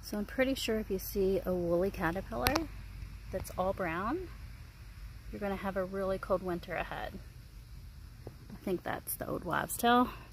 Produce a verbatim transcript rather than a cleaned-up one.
So I'm pretty sure if you see a woolly caterpillar that's all brown, you're going to have a really cold winter ahead. I think that's the old wives' tale.